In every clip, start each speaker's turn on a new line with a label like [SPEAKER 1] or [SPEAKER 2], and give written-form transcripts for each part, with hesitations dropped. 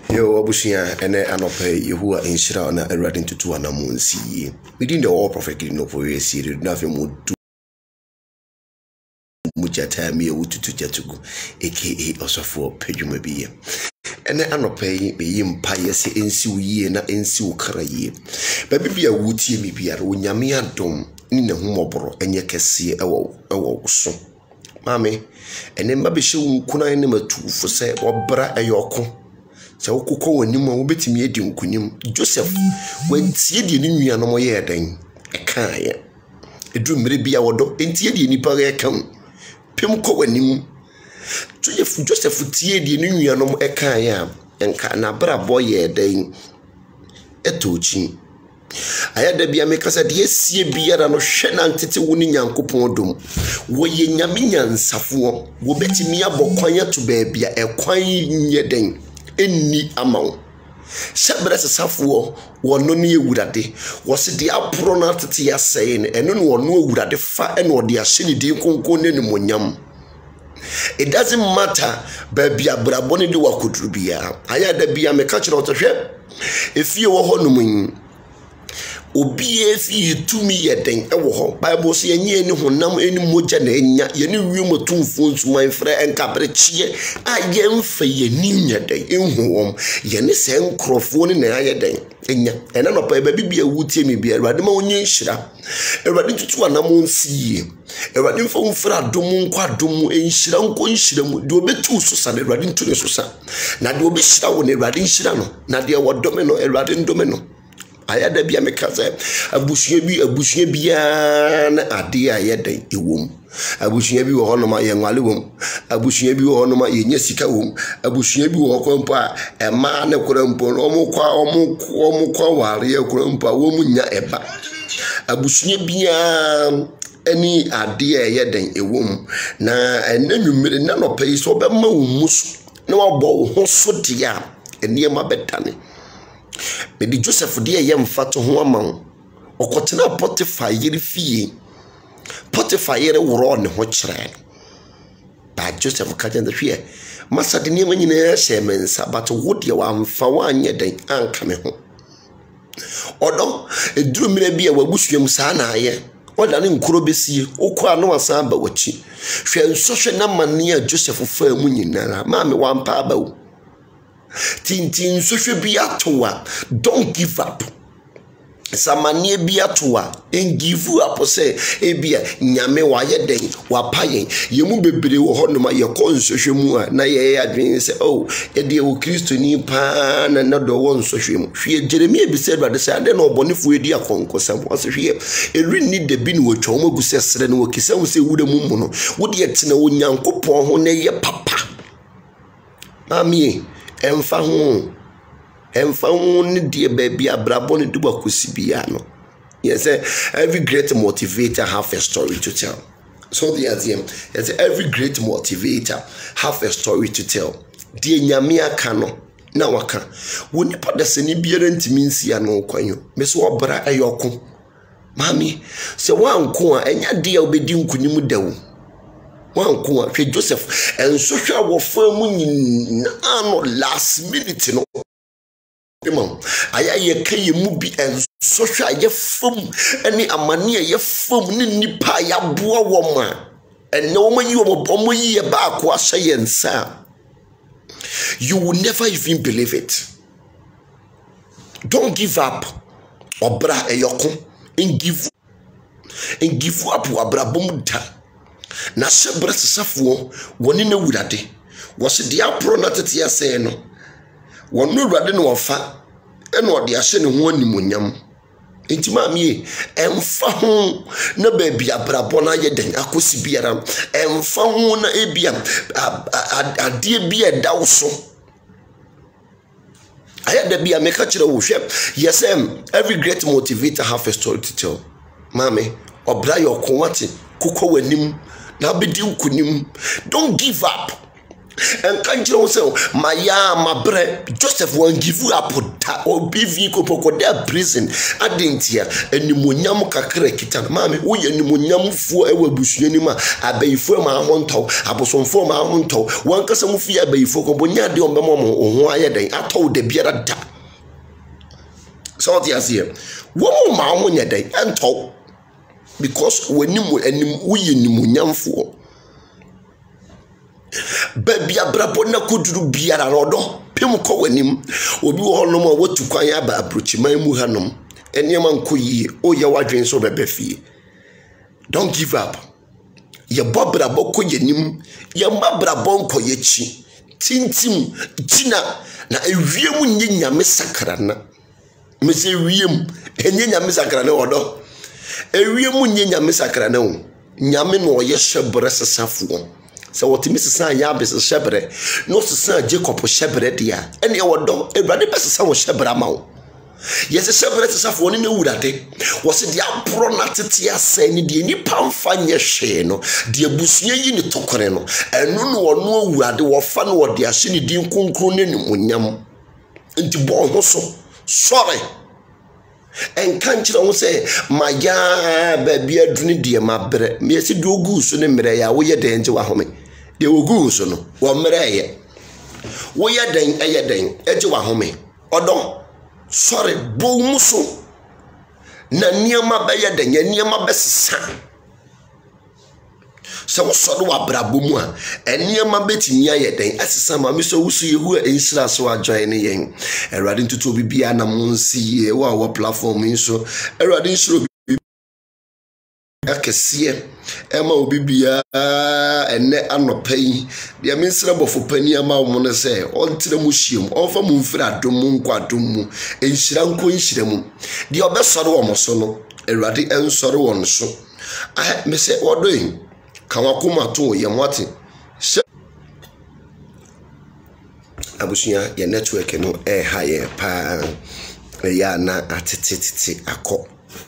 [SPEAKER 1] Yo, Abushia, and Anope, who are in Shira and a riding to 2 and a moon see. Within the all perfectly no for a series, nothing would do much at time me to Jatugo, aka also for Pejumabia. And Anope, be him pious in Su ye and in Su Karaye. Baby, a woody me be at Unyamia dome in the Humobro, and ye can see a woe so. Mammy, and then Baby Show Kuna number 2 for say or bra a yoko. So Coco when you will bet me a dim Joseph when see the new no more year then a kind. A dream may be our dog and tear the nipper account. Pimco when you Joseph tear the new no more a kind and can bra boy ye then a tochi. I had the be a maker said, yes, ye be a no shenan titi winning young coupon. Wo ye Yaminian Safu, wo bet me a boquanya to baby a quine ye then. Any amount. Shabras Safu, one no near woodade, was it the apronat saying, and no one knew would the fat and what the ashini conconem. It doesn't matter, baby, a braboni do what could be. I had to be a mecature out of ship. If you were honoring, Obi fi to me yet then Bible say any honam any moja na enya ye ne wium tumfo nsuma mfra enkabrechie ayem fa ye ninya den enhuom ye ne se nkrofo ne na aye den enya ena no pa bibia wutie me bia Awurade ma onye nhira Awurade tutu anam nsie Awurade mfa mfra dom nkwa dom enhira nko nhira mu de obetu so sa Awurade ntu ne so sa na de obehira wo ne Awurade nhira no na de wodome no Awurade ndome no ayada bia mekaza abusuye bia na ade ayeda ewom abusuye bi wo hono ma ye nwale wom abusuye bi wo hono ma ye nya sika wom abusuye bi wo kwampo a ema na kurampo no omukwa ware ya kurampo a wo munya eba abusuye bia ani ade ayeda ewom na enanwumire na no pay so be ma wo musu na wabɔ ho so dia eniema betane Maybe Joseph dear yam fat to woman or cotton Potiphar yeri fee. Potiphar yeri were on the watch ran. By Joseph cutting the fear. Master the name in a shaman, but would you am for 1 year then and coming home. Although it drew me be a Wabushium sana ye, or than in Kurobisi, or Quano Samba watching. She had social number near Joseph for Munina, Mammy one pabo. Tintin social be atoa. Don't give up. Samanie be atoa and give you up or say, Ebia, Nyame wa ye den, wa payen, ye mu bebre wo hono ma ye kon social mu na ye adwen say, oh, e de wo Kristo ni pa na na do won social mu. Hwe Jeremia be said by the say, ade no bonefo edi akonkosam. Was hwe e rinni de bi no twom agu sesere no kisam say wuda mu mu no. Wo de tena wo Nyankopon ho na ye papa. Mami Emfa ho ne die baby abrabo ne duba kosibia no. Yes, every great motivator have a story to tell. So the idea is every great motivator have a story to tell. Die nyame aka no na waka. Wo nipa da se ne biara ntimi nsia no kwanyo. Me so obra ayoko. Mami, se wanko a enya de a obedi nkunim dawo. Wanko a hwe Joseph enso hwa wo famu nyina no last minute no Imam ayaye kaye mu bi enso hwa ye fam ani amane ye fam ni nipa ya boa wo ma enne wo mayi wo yi ba ko ahye nsa. You will never even believe it. Don't give up. Obra eyoko and give up obra bomuda. Na sebra sesafo woni na wurade wo se dia pro na tete ya se no wonu wurade no wofa e no de ahye ne ho animonyam enti maami emfa ho na ba bia brabo na ye den akosi biara emfa ho na ebia ade bia dawo so ayada bia meka kire wo hwe yes every great motivator have a story to tell maami obra yo ko wate kokko wanim. Now be kunim. Don't give up. and can't you also my bre Joseph won't give you up or be vehicle for their prison. I didn't hear any munyam kakre kitan mammy we any munyam for a bushinima I bay for my honto I was on for my honto one casam fear bay for combonia de ombemo or why I told the beer da so the here one mamma day and talk because when you and we in munyam for baby abrabo na koduru biara rodo pem ko wanim obi wo honom a watu kwan aba approach man mu hanom enema nkoyie oye wadwen so bebefie. Don't give up. Ye bobrabo ko yenim ye mabrabo nkoye chi tintim tina na ewiem nye nyame sakrana mese ewiem enye nyame sakrana odo ewiem nye nyame sakrana o nyame no oye hyebre sesafo so what Mrs. San Yabis Shebre, no San Jacob Shebre, dear, and your dog, a brother best son was Shebra Mao. Yes, a Shebre is a phone in the Woodate. Was it the Apronatatia saying the Nippon Fanya Sheno, the Abusia in the Tocoreno, and no where they were fun or the Ashini Dim Kunkunin Munyam. And the ball also, sorry. And can't you say, my baby, a dream, dear, my brother, me see do goose in the Maria, we are danger home. They will goose on one Maria. We are dang, edge of home. Or don't, sorry, boom so. Na near my bayer, then near my best son. So so do abrabumwa enia ma betinya yeden asesama mi so wusu yehu ensira so ajoin yen erade ntutu bibia na monsi ye wa platform nso erade nsiro akese ema obibia enne anopai de mensira bofo pani ama wo ne se ontire mu hiem onfa mu mfira adom nkwadom mu enhyira nko enhyira mu de obesore wo moso no erade ensore won so me se wodoyin Kawakuma to Yamwati Abusia, your network no higher pa na atititi ako.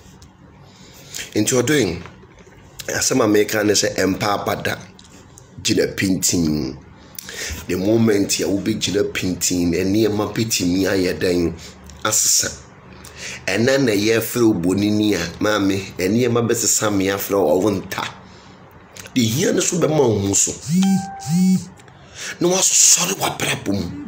[SPEAKER 1] Into your doing as some American say empowered Gina painting. The moment you will be Gina painting and near my pity me I then assassin. And then a year through Boninia, mammy, and near my best Samia flow or winter. The year is with the monso. No was sorry what brabum.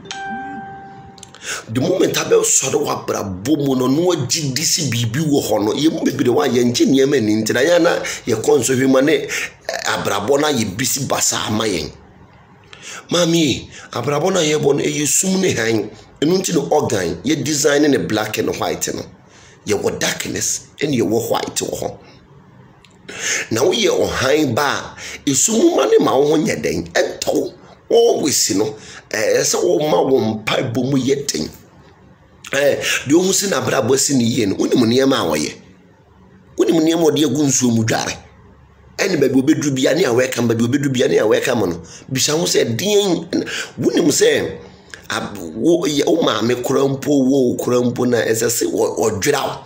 [SPEAKER 1] The moment I was sorry what brabum, no GDC BB honor, you may be the one engineer man in Diana, your console humane, Abrabona, ye busy bassa maying. Mammy, Abrabona, ye born a you soon hang, and unto the organ, ye designing a black and white, you were darkness, and you were white to home. Now we are high bar is so many ma won yeden ento always no so ma won pipe bomu yetin de ohun si na brabo si ni ye no unimu ne ma awoye unimu ne ma de agunsuo mu dware ene ba bi obedu bia ne aweka ba bi obedu bia ne aweka mo no bisa ho se den unimu se wo ma me kurampo na esese odwira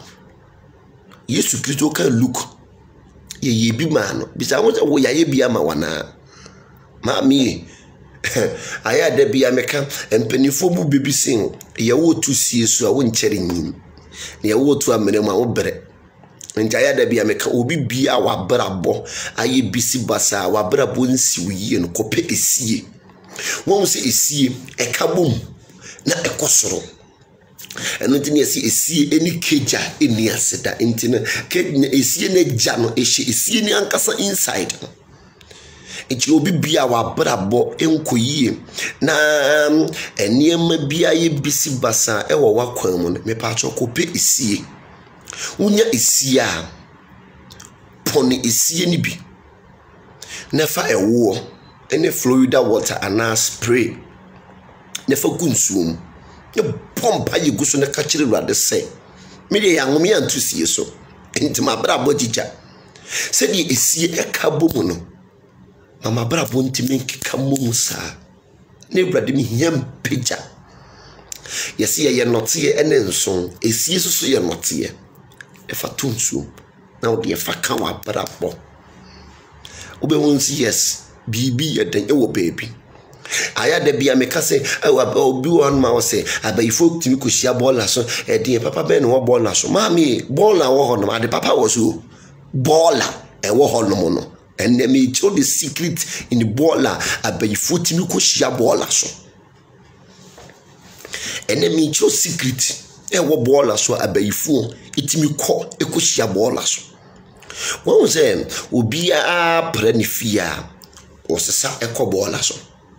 [SPEAKER 1] Yesu Kristo kan look ye bi man bisa wo wo ya ye bia ma wana mami aya da bia meka empanifo bu bebisin ye wo tu sie so a wo nkyere nyim ne ye wo tu amene ma wo bere nja aya da bia meka obi bia wa brabo aye bisi basa wa brabo nsi wiye no kope esie won se esie ekabom na ekosoro eno tini esie eni keja eni aseda entina esie na gya no esie ni ankasa inside echi obi bia wa brabo enkoyie na eniema bia ye bisi basa ewo wakwan mu me pa cho kope esie unya esie a poni esie ni bi na fa ewo ene Florida water ana spray na fa kunsuom ye pompa ye guso na ka kire ruade se me de yango me antusie so enti ma brabo jija se di esie ekabo mu no mama brabo ntimi nkeka mu sa ne brade mi hiam peja yesi ye notie ene nso esie so ye notie e fa tunsuom na wo de fa ka wa brabo obe won si yes bibi ye den e wo baby aya da bia meka se obi won ma wo se abayifo timi ko hia ball so de papa be no ball na so mami ball na wo ho no ade papa wo so ball e wo ho no mo no and me show the secret in the ball abayifo timi ko hia ball so and me show secret e wo ball so abayifo itimi ko e ko hia ball so won say obi a pranifia o sesa e ko ball so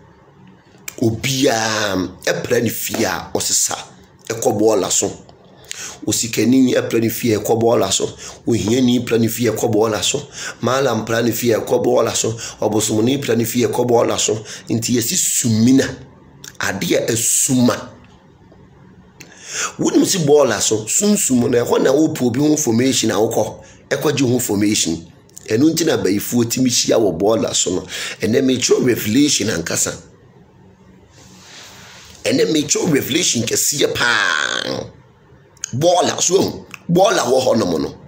[SPEAKER 1] obia epranifia osesa ekobola so osikani epranifia ekobola so ohiani planifia ekobola so malam planifia ekobola so obosomoni planifia ekobola so nti yesi sumina adia esuma wonu si bola so sunsumu na ho na opo obi ho formation awokọ ekwaji ho formation enu nti na bayifu otimi hia wo bola so no ene metro revelation ankasa and then make your revelation can see a pan baller so baller wo ho no mo no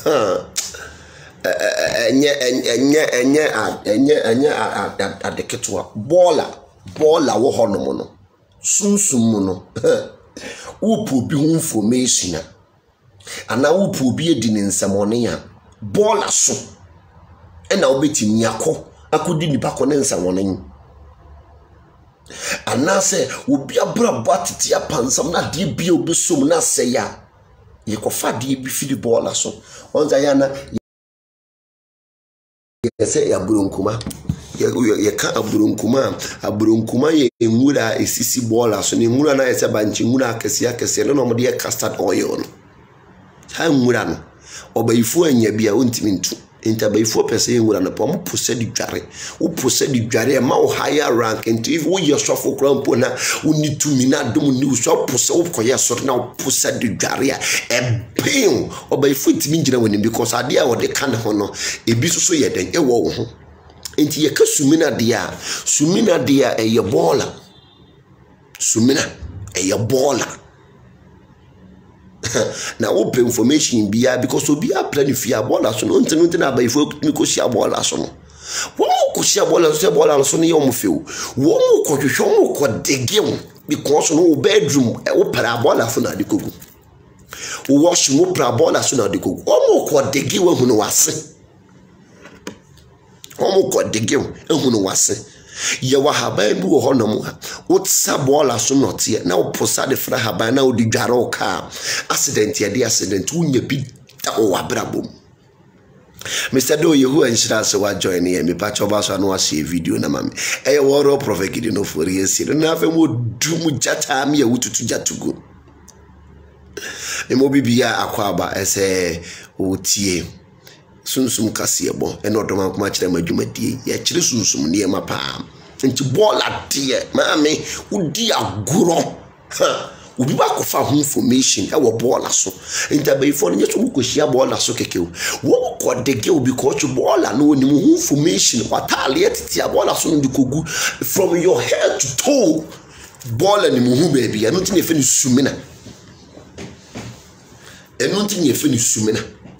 [SPEAKER 1] enye adeketwa baller wo ho no mo no sunsum no upu bi hu information ana upu bi edi ne nsamone ya baller so e na obetimi akodi nipa ko ne nsamone anase obi abra batiti apansam na de bi obi som na seya ye kofa de bi fili ball so onza ya na ye se ya burunkuma ye ka aburunkuma ye enwura esisi ball so ne enwura na ye se banchi enwura akese no mo de custard oil no ha enwura no obayifo anya bia ontimi ntu interbayifo pese enwura no pom pose di dware wo pose di dware ma wo higher rank into if wo yesofo krampo na woni tumi na dom ni so pose wo koye so na wo pose di dware a pain obayifo timi ngira woni because ade a wo de kan ho no ebi so ye den e wo ho enti ye ka sumina de a ye bola sumina e ye bola na open information bia because obi a planifia bola so no nti na bayifo mi ko sia bola so no wo ko sia bola so ne yom feu wo ko hwehwe wo ko degem because no bedroom e wo para bola so na de kogu wo wash mo para bola so na de kogu wo ko dege wo hu no wase wo ko dege wo hu no wase ye wa haban bi wo honom wo tsa bola so note na wo posa de fra haban na wo di dware o ka accident ye de accident wo nya bi ta o abrabom Mr. Do Yehu enshira se wa join here me pa choba so no ase video na mame e woro prophet gidi no for yesi na afa mo dum jata me wututu jatugo e mo bibia akwaba ese otie sunsum kase bo e no doma kuma kire madwumadie ya kire sunsum ne ma pa nti bola de mame udi aguro obi ba ko fa ho information e wo bola so nti abayifo no nyeso ko hia bola so kekew wo ko dege obi ko chu bola no ni mu information watale etiti bola so no dikogu from your head to toe bola ni mu hu baby anu ti ne fe ni sumina enu ti ne fe ni sumina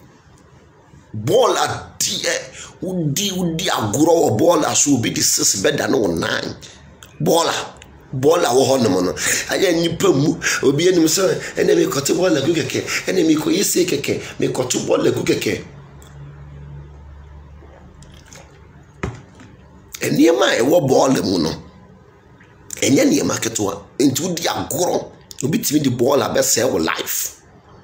[SPEAKER 1] bola die udi aguro wo bola so obi di 6 beda no 9 bola wo hono no aya nipa mu obi enim so ene me kote bola gu keke ene me ko yese keke me kote bola gu keke ene ma e wo bola mu no enye ne ma ketwa enti udi aguro obi timi di bola be say wo life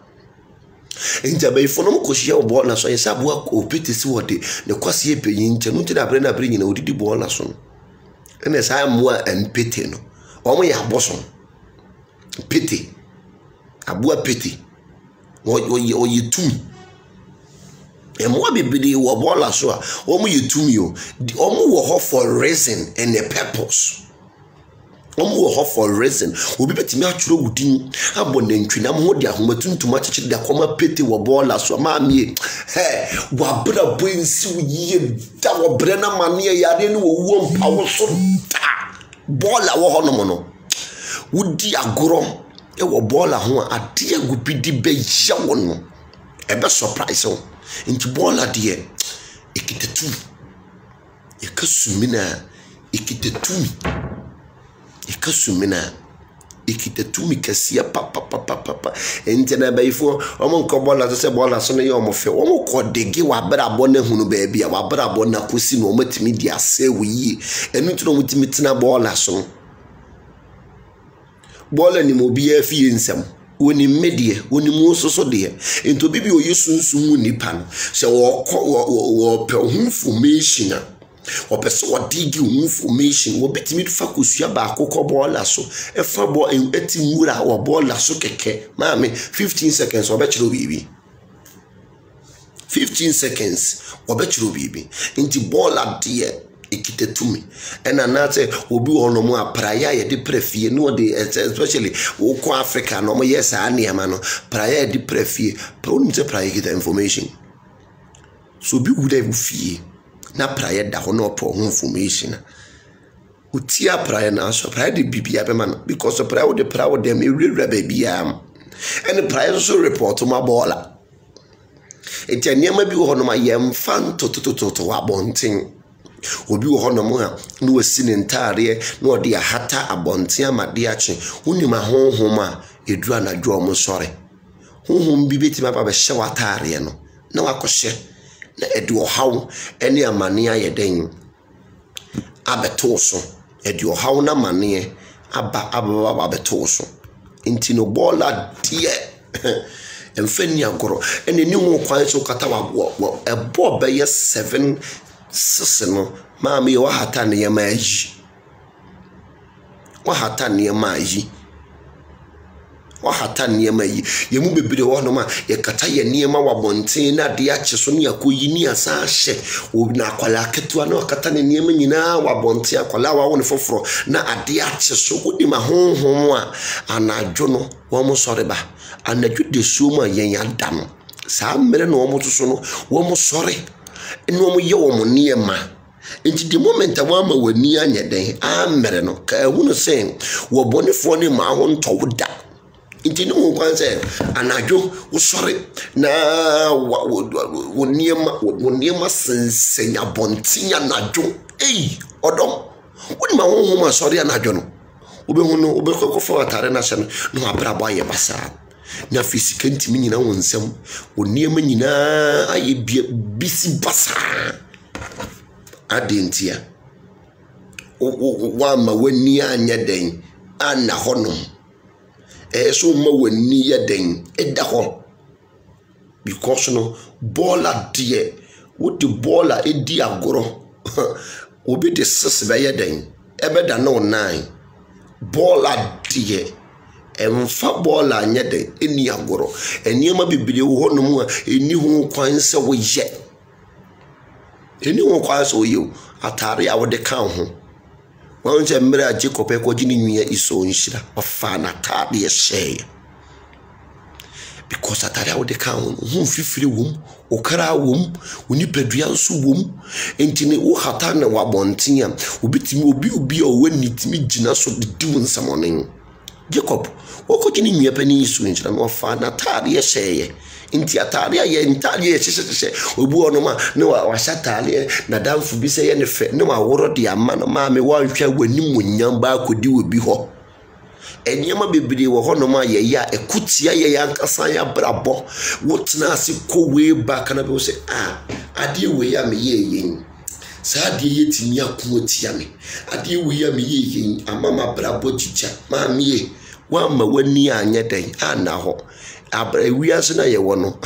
[SPEAKER 1] Injabe fonom ko hia bo na so yesa bo opete si wode ne kwase epeyin nche no ntida bre na bre nyina odidi bo na so ene sa mo empete no omo ya boso pete abua pete o yetumi e mo bibidi wo bo la so a omo yetumi o omo wo ho for reason and a purpose omo ho for reason obi betimi atworo wudin abonantwi na mo de ahomatuntum akyekyere da koma pete wo bola so maamie wa bra bonsi wiye da wo bre na mane yare ne wo wo mpa wo so ta bola wo ho no no wudi agoro e wo bola ho ade agupidi be yawo no e be surprise o nti bola de ekitetu e kasumina ekitetu ikasumina ikitetumi kasia papa entena bayifo omo nko bola se bola so ne ye omo fe omo ko dege wa brabo na hunu ba bia wa brabo na kosi no matimi di ase wi enu tuno mutimi tina bola so bola ni mo bia fie nsam woni medie woni mu soso de ento bibi o yesunsun nipa no se wo pe information o person what dig information wo betimi fa kosua ba akokọ bola so e fa bo eti nwura wo bola so keke maame 15 seconds wo be chiro bibi 15 seconds wo be chiro bibi nti bola de ikitetumi ena na te obi ono mu apraya ye de prefie no de especially wo ko Africa no mo yes aniama no praya de prefie pro nte praya get information so bi wuda bu fie na prayer da ho no po information utia prayer na so prayer de bibia be man because prayer de prayer dem ewura bibia and prayer so report ma bola etaniama bi ho no ma yem fan to abonten obi ho no mo a no wasine ntare no ode ahata abonten amade ache unima honhoma edu anadwo omo sore honhom bi betima ba be hye watare no na wakohye na edu hawo ene amane ayeden abeto so edu hawo na mane aba abeto so nti no bola die emfani agoro ene ni ho kwan so kata wa ebo be 7 6 no maami wa hata ne yemaji wa hata ne yemaji wa hata niema yi yemu bebere wo no ma ye kata ye niema wa bonten na de ache so ne yakoyi ni asa hye wo na akwala ketua na kata ne niema nyina wa bonten akwala wa wo ne foforo na ade ache so wodi ma honhom a anadwo no wo mo sore ba anadwo de so ma yen adam sa mere no wo mo to so no wo mo sore eno wo mo ye wo mo niema nti the moment wa ma wani anyeden a mere no ka hu no sen wo bonefo ne ma ho ntowoda nti no mo kwan se anadwo wo sore na wo niema sensenya bontinya anadwo odom woni ma ho ma sore anadwo no obehu no obekofo atare na hye no abrabo aye basa na fisika ntimi nyina wo nsam wo niema nyina aye bisi basa adentia wa ma wani anyeden ana honom so ma wani yeden eda ho because no bola de wo de bola edi agoro obi de sese be yeden ebeda no 9 bola de emfa bola anyeden eni agoro eniema bibire wo honom a eni ho kwan se wo ye eni ho kwan se wo ye atare a wo de kan ho wọn je mmere a Jacob ekwoji ni nwia iso nshira ofa na tabe ye share because atare a wo de kan hu fifiri wom okara wom onipadua nso wom entine wo hata na wabonten a obitimi obi o wani timi gina so de diwo nsamonen Jacob wokoji ni nwia pani iso nshira no ofa na tabe ye share inti atare ye ntare ye hye obu ono ma ne wa shatale na danfu bi se ye ne fe ne wa woro de ama no ma me wa hwa wani munyam ba kodi obi ho eniema bebiri wo hono ma ye ya ekutia ye ya nkasa ya brabo wotna ase ko we back na be se ade we ya me ye yin sa ade ye timi akotia me ade we ya me ye yin amama brabo chicha ma me wa ma wani anya den ana ho wiase na ye wono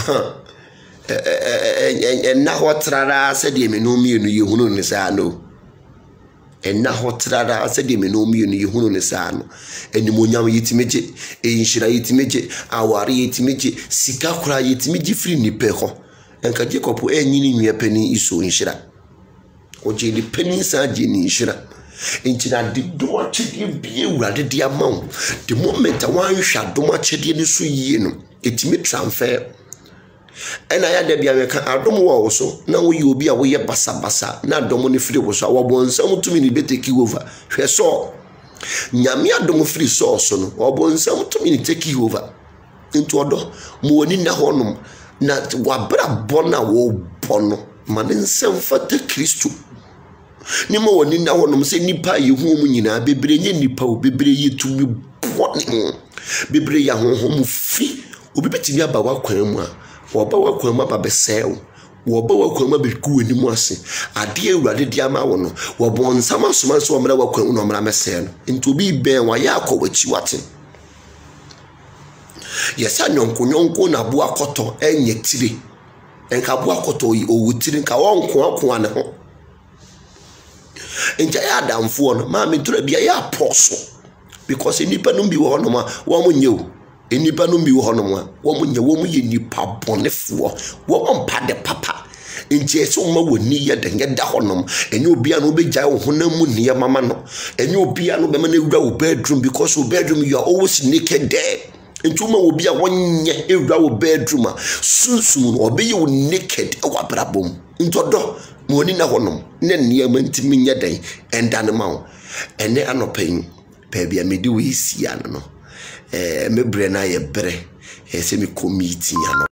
[SPEAKER 1] na hotrara se de me no mienu ye hunu ne sa no na hotrara se de me no mienu ye hunu ne sa no enimonyam yitimeje enhira yitimeje aware yitimeje sika kura yitimeje firi nipe ho enka Jacob enyini nwia pani iso nhira oje ni pani sa je ni nhira intina de doma chede bie wurade de amaw the moment wan hwa doma chede ni so yie no etimi transfer ena ya da bia meka adom wo so na wo yi obi a wo ye basa na adom ni firi wo so wo bonsam tumi ni beteki over hwe so nyame adom firi so no wo bonsam tumi ni take over into odo mo woni na honom na wabra bona wo bono manen sem fata Kristo ni ma woni na honom se nipa ye hu mu nyina bebre nye nipa o bebre ye tumi bone bebre ya honhom fi obi betimi aba wakwan mu a wo ba wakwan mu aba besew wo ba wakwan mu beku ani mu ase ade awurade dia ma wo no wo bon sama soma so omra wakwan no omra mese no nti obi ben wa ya akọwachi wate yesa nyonko na bu akoto enye tire enka bu akoto yi owu tire nka wonko akwa ne ho enja ya adamfo no ma me dura bia ya apostle because enipa no bi wo no ma wo mo nyew enipa no bi wo no ma wo mo nyew wo mo ye nipa bonefo wo mpa de papa enje so ma woni ye de ngeda honom enye obi an obegya wo honam mu ne mama no enye obi an be ma na ewura wo bedroom because wo bedroom you are always naked there entuma obi a wonye ewura wo bedroom a sunsum no obi you naked e wa brabom ntodo moni na honom ne ne ma ntimi nya den enda ne ma wo ene anopen pa bia medi we sia no mebre na ye bre se me committee ya no